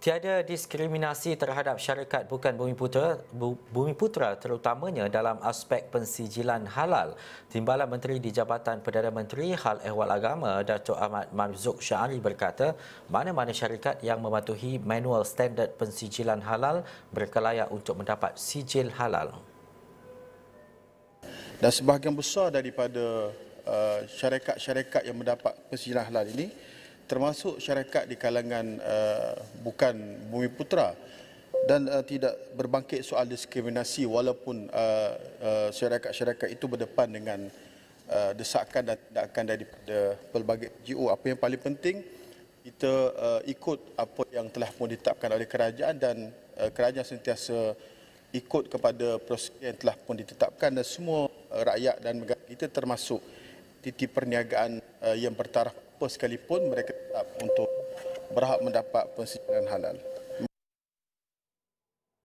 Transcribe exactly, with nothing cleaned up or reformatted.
Tiada diskriminasi terhadap syarikat bukan Bumiputera, Bu- Bumiputera terutamanya dalam aspek pensijilan halal. Timbalan Menteri di Jabatan Perdana Menteri Hal Ehwal Agama, Datuk Ahmad Marzuk Syari berkata, mana-mana syarikat yang mematuhi manual standard pensijilan halal berkelayak untuk mendapat sijil halal. Dan sebahagian besar daripada uh, syarikat-syarikat yang mendapat pensijilan halal ini termasuk syarikat di kalangan uh, bukan Bumiputera dan uh, tidak berbangkit soal diskriminasi walaupun uh, uh, syarikat-syarikat itu berdepan dengan uh, desakan dan tindakan daripada pelbagai N G O. Apa yang paling penting, kita uh, ikut apa yang telah pun ditetapkan oleh kerajaan dan uh, kerajaan sentiasa ikut kepada prosedur yang telah pun ditetapkan dan semua uh, rakyat dan negara kita termasuk titi perniagaan uh, yang bertaraf apa sekalipun mereka tetap untuk berhak mendapat pensijilan halal.